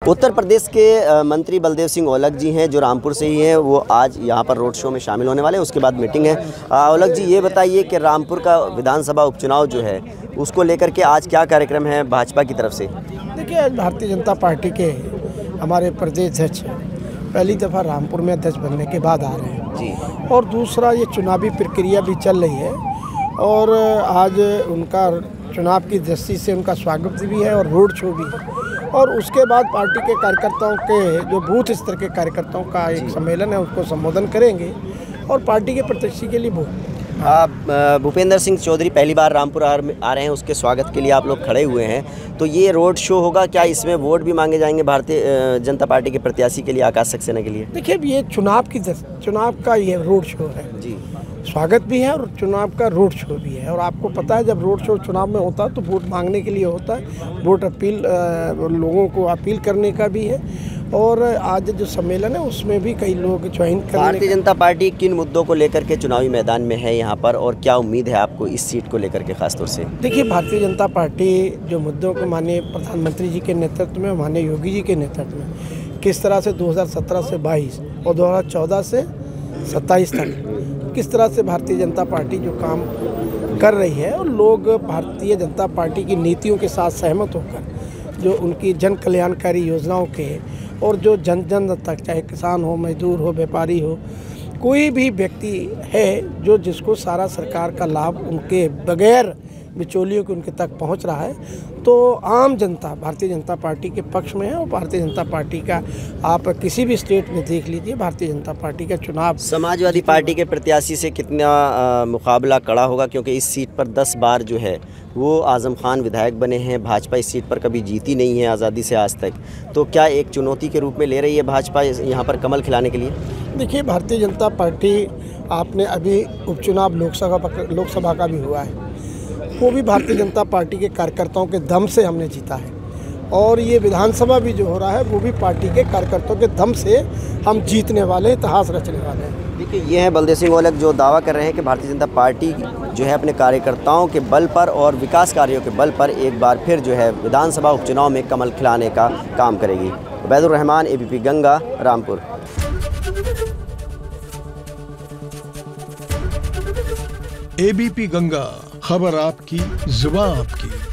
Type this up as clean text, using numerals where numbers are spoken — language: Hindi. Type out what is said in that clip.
उत्तर प्रदेश के मंत्री बलदेव सिंह औलख जी हैं, जो रामपुर से ही हैं। वो आज यहाँ पर रोड शो में शामिल होने वाले हैं, उसके बाद मीटिंग है। औलख जी, ये बताइए कि रामपुर का विधानसभा उपचुनाव जो है उसको लेकर के आज क्या कार्यक्रम है भाजपा की तरफ से? देखिए, आज भारतीय जनता पार्टी के हमारे प्रदेश अध्यक्ष पहली दफ़ा रामपुर में अध्यक्ष बनने के बाद आ रहे हैं जी, और दूसरा ये चुनावी प्रक्रिया भी चल रही है और आज उनका चुनाव की दृष्टि से उनका स्वागत भी है और रोड शो भी है। और उसके बाद पार्टी के कार्यकर्ताओं के जो बूथ स्तर के कार्यकर्ताओं का एक सम्मेलन है, उसको संबोधन करेंगे और पार्टी के प्रत्याशी के लिए वोट। भूपेंद्र सिंह चौधरी पहली बार रामपुर आ रहे हैं, उसके स्वागत के लिए आप लोग खड़े हुए हैं। तो ये रोड शो होगा, क्या इसमें वोट भी मांगे जाएंगे भारतीय जनता पार्टी के प्रत्याशी के लिए, आकाश सक्सेना के लिए? देखिए, ये चुनाव का ये रोड शो है जी, स्वागत भी है और चुनाव का रोड शो भी है। और आपको पता है, जब रोड शो चुनाव में होता है तो वोट मांगने के लिए होता है, वोट अपील लोगों को अपील करने का भी है। और आज जो सम्मेलन है उसमें भी कई लोग ज्वाइन कर। भारतीय जनता पार्टी किन मुद्दों को लेकर के चुनावी मैदान में है यहाँ पर, और क्या उम्मीद है आपको इस सीट को लेकर के खासतौर से? देखिए, भारतीय जनता पार्टी जो मुद्दों को माननीय प्रधानमंत्री जी के नेतृत्व में, माननीय योगी जी के नेतृत्व में किस तरह से 2017 से 22 और 2014 से 27 तक किस तरह से भारतीय जनता पार्टी जो काम कर रही है और लोग भारतीय जनता पार्टी की नीतियों के साथ सहमत होकर जो उनकी जन कल्याणकारी योजनाओं के और जो जन जन तक, चाहे किसान हो, मजदूर हो, व्यापारी हो, कोई भी व्यक्ति है जो जिसको सारा सरकार का लाभ उनके बगैर बिचौलियों के उनके तक पहुंच रहा है, तो आम जनता भारतीय जनता पार्टी के पक्ष में है। और भारतीय जनता पार्टी का आप किसी भी स्टेट में देख लीजिए, भारतीय जनता पार्टी का चुनाव समाजवादी पार्टी के प्रत्याशी से कितना मुकाबला कड़ा होगा, क्योंकि इस सीट पर 10 बार जो है वो आज़म खान विधायक बने हैं। भाजपा इस सीट पर कभी जीती नहीं है आज़ादी से आज तक। तो क्या एक चुनौती के रूप में ले रही है भाजपा यहाँ पर कमल खिलाने के लिए? देखिए, भारतीय जनता पार्टी, आपने अभी उपचुनाव लोकसभा का भी हुआ है, वो भी भारतीय जनता पार्टी के कार्यकर्ताओं के दम से हमने जीता है। और ये विधानसभा भी जो हो रहा है वो भी पार्टी के कार्यकर्ताओं के दम से हम जीतने वाले, इतिहास रचने वाले हैं। देखिए, ये हैं बलदेव सिंह औलख, जो दावा कर रहे हैं कि भारतीय जनता पार्टी जो है अपने कार्यकर्ताओं के बल पर और विकास कार्यों के बल पर एक बार फिर जो है विधानसभा उपचुनाव में कमल खिलाने का काम करेगी। उबैदुर रहमान, ABP गंगा, रामपुर। ABP गंगा, खबर आपकी, जुबान आपकी।